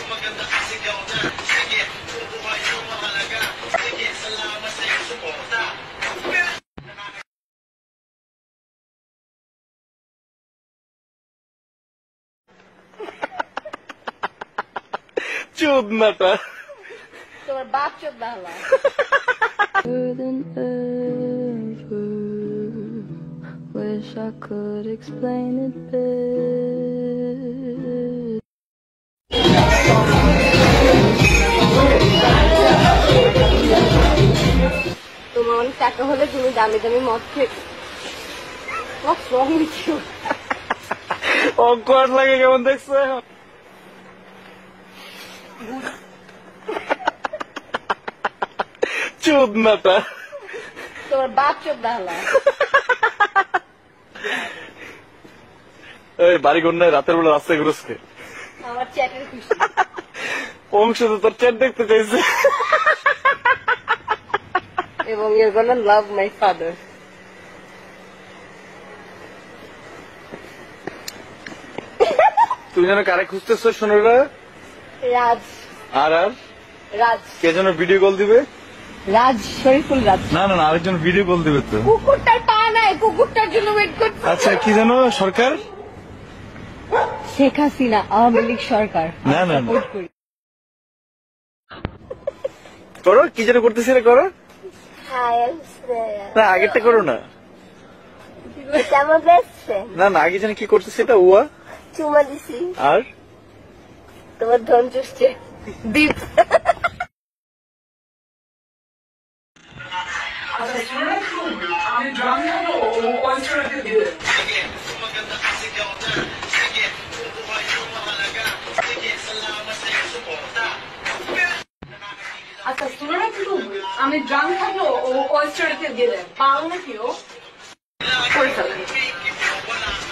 চোদনাটা তোমার বাপ চোদনা হলো। Wish I could explain it better. তোমার অনেক টাকা হলে তুমি দামি দামি মদ খেয়ে What's wrong with you? Awkward লাগে কেমন দেখছো এখন? চোদনাটা তোমার বাপ চোদনা হলো। এই বাড়ি কন্যায় রাতের বেলা রাস্তায় ঘুরছে আমার চ্যাটের খুশি অংশ তো তোর চ্যাট দেখতে চাইছে এবং you're gonna love my father. তুমি যেন কারে খুঁজতেছো শোনোরা? রাজ আর আর রাজ কে যেন ভিডিও কল দিবে? রাজ শরীফুল রাজ। না না না আরেকজন ভিডিও কল দিবে তো। কুকুরটার পা নাই, কুকুরটার জন্য ওয়েট করছি। আচ্ছা কি জানো সরকার? শেখ হাসিনা আওয়ামী লীগ সরকার। না না না করো কি যেন করতেছিলে করো না আগেরটা করো না না না আগে যেন কি করতেছে এটা উয়া চুমা দিছি আর তোমার ধন চুষছে দ্বীপ। আচ্ছা শুনে না কিন্তু আমি ড্রাম থাকলে ও ওয়েস্টার্নকে দিয়ে দেয় পারো না কি ও করে ফেলে